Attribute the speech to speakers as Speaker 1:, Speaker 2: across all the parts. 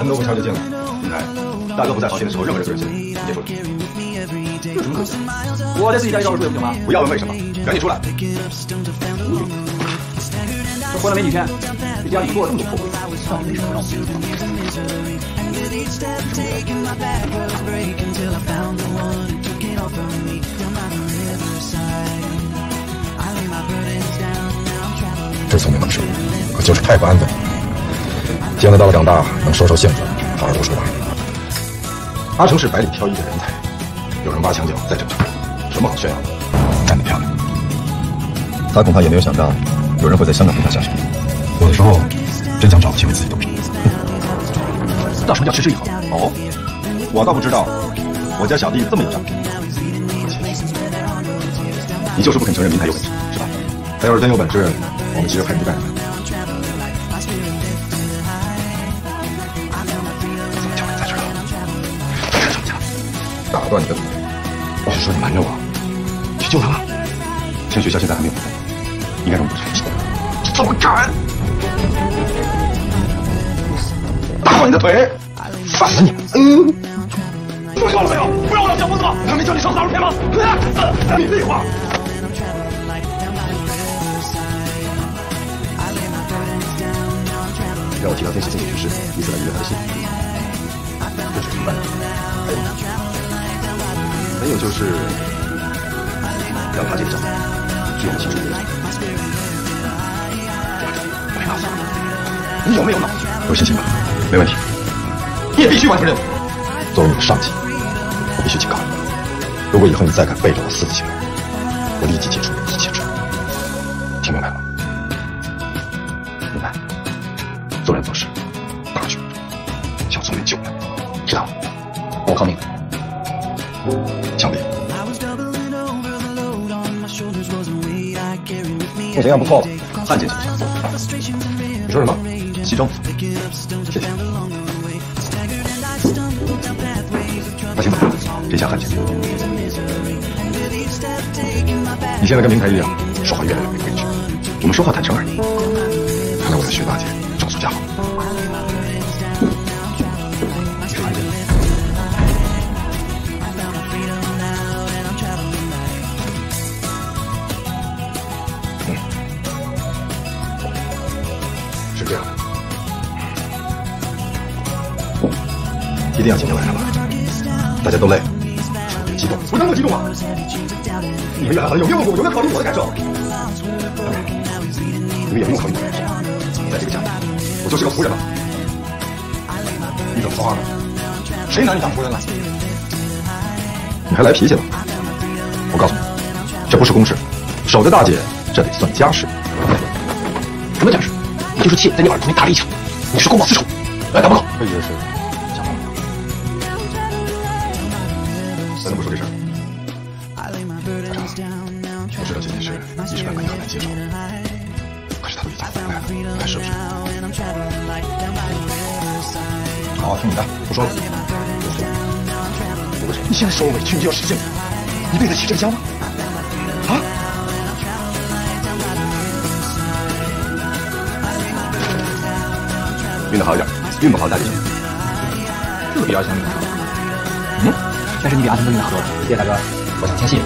Speaker 1: 门都不敲就进了。金台，大哥不在房间的时候，任何人都有进来，你别说了。
Speaker 2: 有什么可讲？我再自己家里照着住也不行吗？
Speaker 1: 不要问为什么，赶紧出来。
Speaker 2: 这混了没几天，这家里做了这么多破鬼，到底为什么让我们
Speaker 1: 这聪明能手，可就是太不安分。见得到了长大，能收收性子，好好读书吧。阿成是百里挑一的人才，有人挖墙脚再整场，什么好炫耀的？干得漂亮！他恐怕也没有想到，有人会在香港对他下手。有的时候，真想找个机会自己动手。
Speaker 2: 那什么叫持之以恒？
Speaker 1: 哦，我倒不知道，我家小弟这么有长处。你就是不肯承认明台有本事，是吧？他要是真有本事，我们其实派人去干什么？怎么叫人在这儿？看什么家？打断你的腿！你是说你瞒着我，去救他了？趁学校现在还没有回来，应该容不下。你怎么敢？打断你的腿！反了你！听说了没有？不要让小伙子！他没叫你上大陆片吗？你废话！让我提到天使经理去世，以此来预约他的信。这是一般。还有就是，让他这个角色是我们其中一个。没脑子，你有没有脑子？有信心吧？没问题。你也必须完成任务。作为你的上级，我必须警告你，如果以后你再敢背着我私自行动，我立即解除一切职务。听明白了吗？明白。做人做事，大局要从人救人，知道吗？我靠命！枪毙！目前样不错了，汉奸形象。你说什么？西装？谢谢。那行吧，这下汉奸。你现在跟明台一样，说话越来越没规矩。我们说话坦诚而已。看来我的薛大姐招数佳好。你是汉奸？是这样的。一定要今天晚上吧，大家都累了，别激动，我能不激动吗？你们原来好像有没有问过，有没有考虑我的感受？当然，你们也不用考虑我的感受，在这个家里，我就是个仆人了。你怎么说话呢？谁拿你当仆人了？你还来脾气了？我告诉你，这不是公事，守着大姐，这得算家事。什么家事？你就是气在你耳朵里打了一枪，你是公报私仇，打不够？这意思是想放我？咱能不说这事儿？阿成，我知道这件事一时半刻也很难接受，可是他都已经回来了，你看是不是？好，听你的，不说了。你现在受委屈，你就要实现，你背得起这个家吗？啊？运得好一点，运不好大就行。这比阿强运得好。嗯，但是你比阿强都运得好多了。谢谢大哥，我想签信。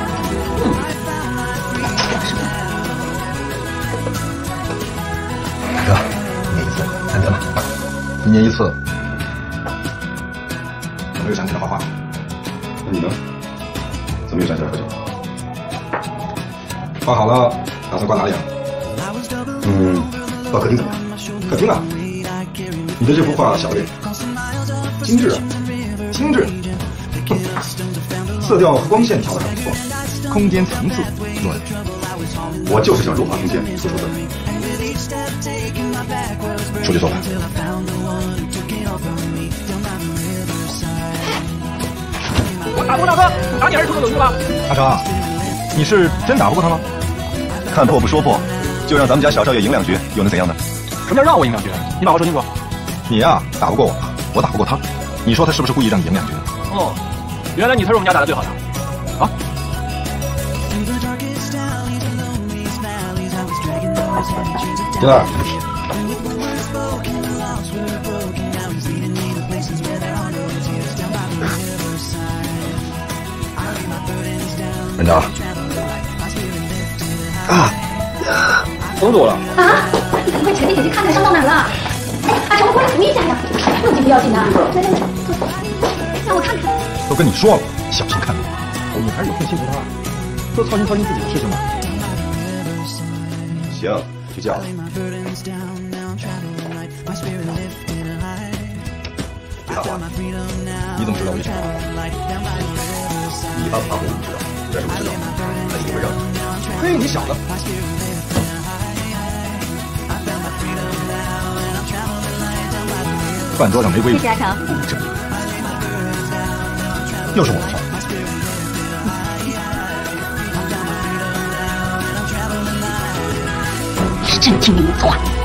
Speaker 1: 大哥，一年一次，难得吗？一年一次。我没有想起来画画。那你呢？怎么又想起来喝酒？画好了，打算挂哪里啊？挂客厅怎么样？客厅啊？你的这幅画小了点，精致啊，精致，色调和光线调得还不错，空间层次对，我就是想弱化空间，突出色彩。出去做饭。
Speaker 2: 我打不过大哥，打你还是出手有用吧？
Speaker 1: 阿成，你是真打不过他吗？看破不说破，就让咱们家小少爷赢2局，又能怎样呢？
Speaker 2: 什么叫让我赢2局？你把话说清楚。
Speaker 1: 你呀，打不过我，我打不过他，你说他是不是故意让你赢2局呢？
Speaker 2: 哦，原来你才是我们家打的最好的。啊？
Speaker 1: 金儿， 人家
Speaker 2: 封堵了
Speaker 3: 啊！你赶快沉淀点去看看伤到哪儿了。把手过来扶一下呀，要紧不要紧的？来来来，让我看看。
Speaker 1: 都跟你说了，小心看路。
Speaker 2: 你还是有空辛苦他，多操心操心自己的事情吧。
Speaker 1: 行，睡觉。别打话，你怎么知道我一直你爸爸我不知道，但是我知道，他一定会让你。
Speaker 2: 嘿，你小子！
Speaker 1: 饭桌上玫瑰
Speaker 3: 谢谢阿成。
Speaker 1: 又是我的事儿。
Speaker 3: 是真听你们的话。